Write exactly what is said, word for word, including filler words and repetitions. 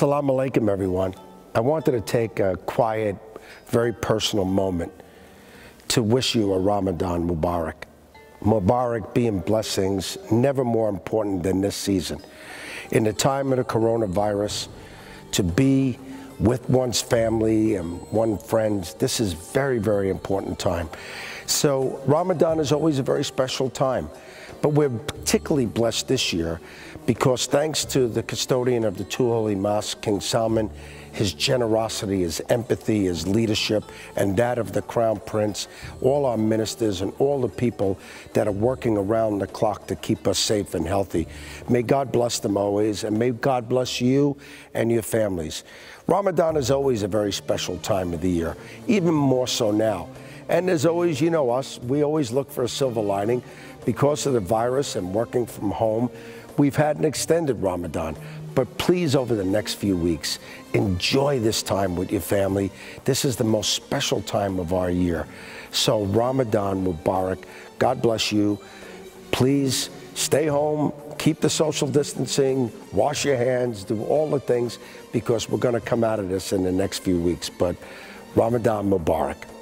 Assalamu alaikum, everyone. I wanted to take a quiet, very personal moment to wish you a Ramadan Mubarak. Mubarak being blessings, never more important than this season. In the time of the coronavirus, to be with one's family and one's friends, this is very, very important time. So Ramadan is always a very special time, but we're particularly blessed this year because thanks to the custodian of the two holy mosques, King Salman, his generosity, his empathy, his leadership, and that of the Crown Prince, all our ministers and all the people that are working around the clock to keep us safe and healthy. May God bless them always, and may God bless you and your families. Ramadan is always a very special time of the year, even more so now. And there's always, you know us, we always look for a silver lining. Because of the virus and working from home, we've had an extended Ramadan. But please, over the next few weeks, enjoy this time with your family. This is the most special time of our year. So Ramadan Mubarak. God bless you. Please stay home, keep the social distancing, wash your hands, do all the things, because we're going to come out of this in the next few weeks. But Ramadan Mubarak.